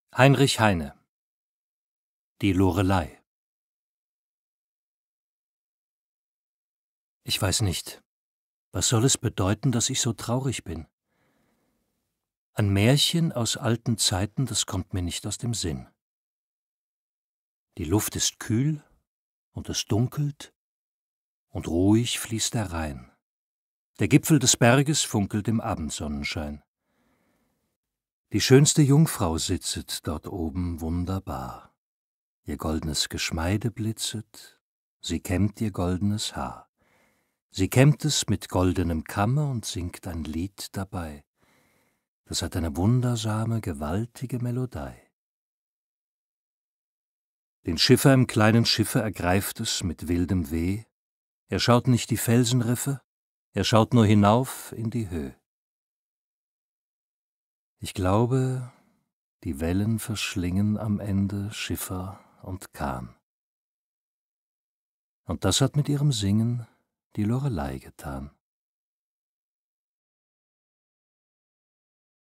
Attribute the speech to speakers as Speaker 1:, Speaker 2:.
Speaker 1: Heinrich Heine. Die Loreley. Ich weiß nicht, was soll es bedeuten, dass ich so traurig bin? Ein Märchen aus alten Zeiten, das kommt mir nicht aus dem Sinn. Die Luft ist kühl und es dunkelt, und ruhig fließt der Rhein. Der Gipfel des Berges funkelt im Abendsonnenschein. Die schönste Jungfrau sitzet dort oben wunderbar. Ihr goldnes Geschmeide blitzet, sie kämmt ihr goldenes Haar. Sie kämmt es mit goldenem Kamme und singt ein Lied dabei. Das hat eine wundersame, gewaltige Melodei. Den Schiffer im kleinen Schiffe ergreift es mit wildem Weh. Er schaut nicht die Felsenriffe, er schaut nur hinauf in die Höh. Ich glaube, die Wellen verschlingen am Ende Schiffer und Kahn. Und das hat mit ihrem Singen die Loreley getan.